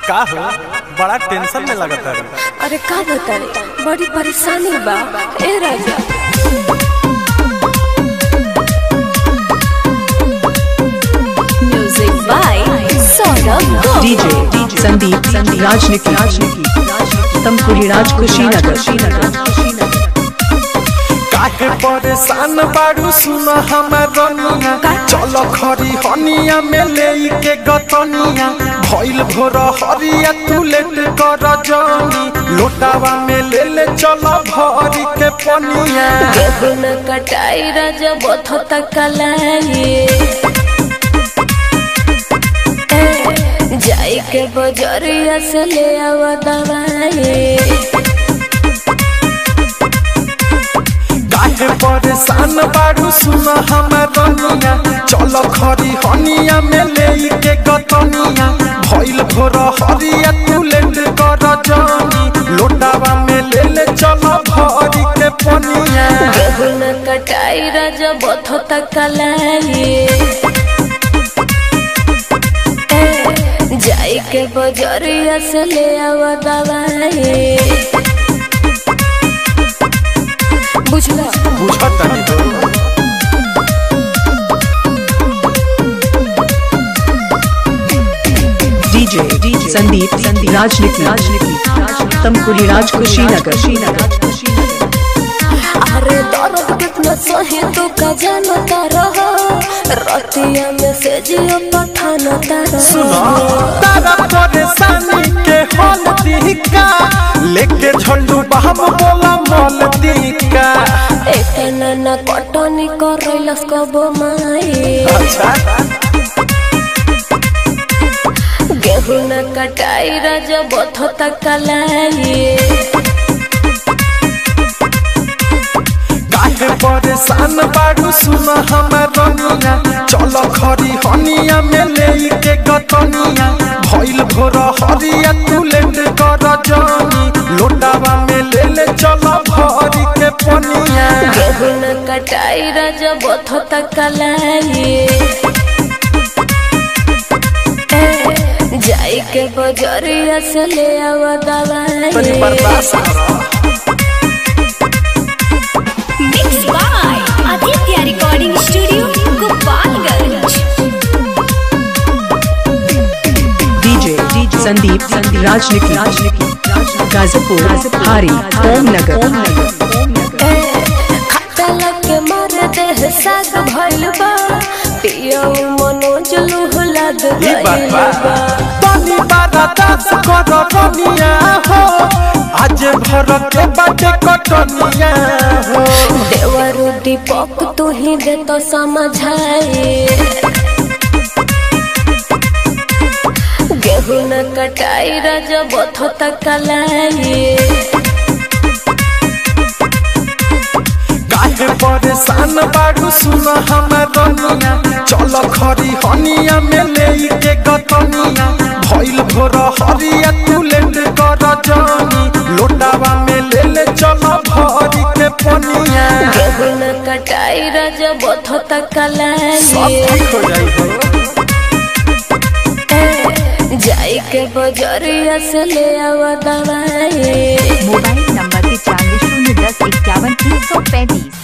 का हो बड़ा टेंशन में लगता है। अरे का बताए बड़ी परेशानी बा ए राजा। Music by Saurabh DJ Sandeep राजनिकी तमकुरी राज कुशीनगर। काहे परेशान बारू सुन हमर रनिया, चलो खरी हनिया में लेके गतनिया। भइल भोर हरिया तू लेट कर जानी, लोटावा में ले चलो भरी के पनिया। गेहूं न कटाई राजा बथता कलाई, जाई के बजरिया से ले आवा दवाई। काहे परेशान बारू सुन हमर रनिया, चलो खरी हनिया में लेके गतनिया। भइल भोर हरिया तू लेट कर जानी, लोटावा में ले चलो भरी के पनिया। गेहूं न कटाई राजा बथता कलाई, जाई के बजरिया से ले आवा दवाई। बुझला डीजे संदीप राजनिकी तमकुरी राज कुशीनगर। अरे दर्द कितना सही तू का जानता रहो, रतिया में से जियो पठानता रहो। तारा परेशानी के हल दिका, लेके झंडू बहम बोला मल दिका। एक नना कटनी करैलस कबो माई, अच्छा गेहूं न कटाई राजा बथता कलाई। काहे परेशान बारू सुन हमर रनिया, चलो खरी हनिया में लेके गतनिया। भइल भोर हरिया तू लेट कर जानी, लोटावा में ले चलो भरी के पनिया। गेहूं न कटाई राजा बथता कलाई, जाई के बजरिया से ले आवा दवाई। बर्दाश्त mix by Aditya recording studio Gopalganj. DJ Sandeep राजनिकी गाजीपुर हारी ओमनगर। खाता लगे मारे देह साग भइल बा, पियो मनोज लुहला गइल बा। पानी बारा दास कर रनिया हो, आज भर के बाटे कटनिया हो। देवरु दीपक तू ही दे तो समझाए, गेहूं न कटाई राजा बथता कलाई। काहे परेशान बारू सुन हमर रनिया, चलो खरी हनिया में लेके गतनिया। भइल भोर हरिया तू लेट कर जानी, लोटावा में ले चलो भरी के पनिया। गेहूं न कटाई राजा बथता कलाई, सब ठीक हो जाई हो। जाई के बजरिया से ले आवा दवाई। Mobile number 95 010 51 335।